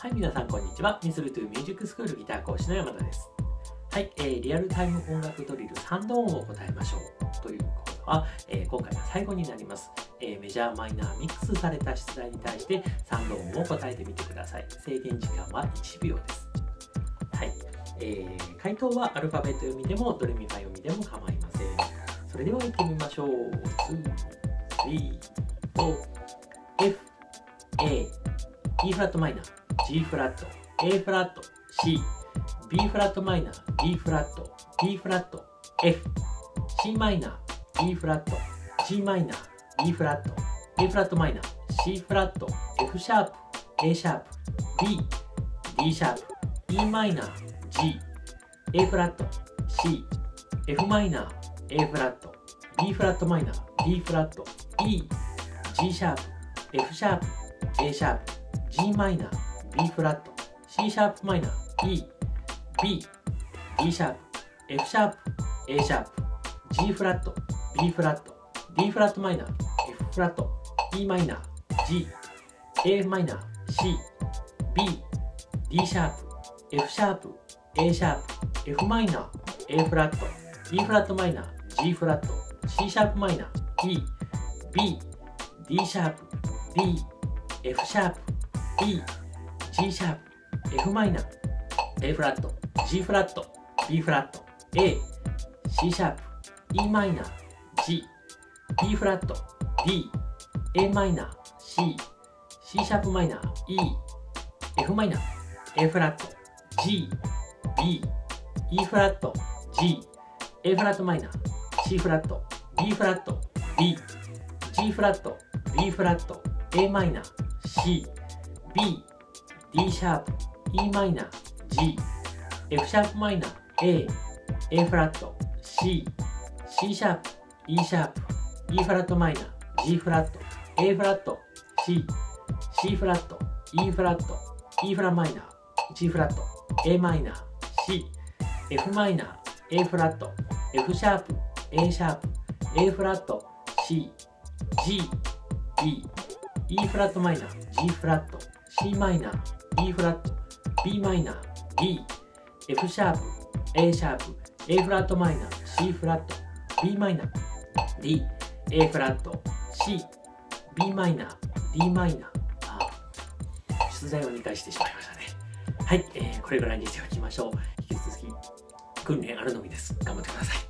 はい、皆さんこんにちは。ミスルトゥミュージックスクールギター講師の山田です。はい、リアルタイム音楽ドリル3度音を答えましょうということは、今回が最後になります。メジャーマイナーミックスされた出題に対して3度音を答えてみてください。制限時間は1秒です。はい、回答はアルファベット読みでもドレミファ読みでも構いません。それでは行ってみましょう。2、3、4、F、A、E フラットマイナー、G フラット、A フラット、C、B フラットマイナー、D フラット、B フラット、F、C マイナー、E フラット、G マイナー、E フラット、A フラットマイナー、C フラット、F シャープ、A シャープ、B、D シャープ、E マイナー、G、A フラット、C、F マイナー、A フラット、B フラットマイナー、D フラット、E、G シャープ、F シャープ、A シャープ、G マイナー、B フラット、C シャープマイナー、E、B、D シャープ、F シャープ、A シャープ、G フラット、B フラット、D フラットマイナー、F フラット、E マイナー、G、A マイナー、C、B、D シャープ、F シャープ、A シャープ、F マイナー、A フラット、E フラットマイナー、G フラット、C シャープマイナー、E、B、D シャープ、B、F シャープ、E、G シャープ、F マイナー、A フラット、G フラット、B フラット、A、C シャープ、E マイナー、G、B フラット、D、A マイナー、C、C シャープマイナー、E、F マイナー、A フラット、G、B、E フラット、G、A フラットマイナー、C フラット、B フラット、D、G フラット、B フラット、A マイナー、C、B、D シャープ、E マイナー、G、F シャープマイナー、A、A フラット、C、C シャープ、E シャープ、E フラットマイナー、G フラット、A フラット、C、C フラット、E フラット、E フラマイナー、G フラット、A マイナー、C、F マイナー、A フラット、F シャープ、A シャープ、A フラット、C、G、D、E フラットマイナー、G フラット、C マイナー、E フラット、B マイナー、D、F シャープ、A シャープ、A フラットマイナー、C フラット、B マイナー、D、A フラット、C、B マイナー、D マイナー。出題を2回してしまいましたね。はい、これぐらいにしておきましょう。引き続き訓練あるのみです。頑張ってください。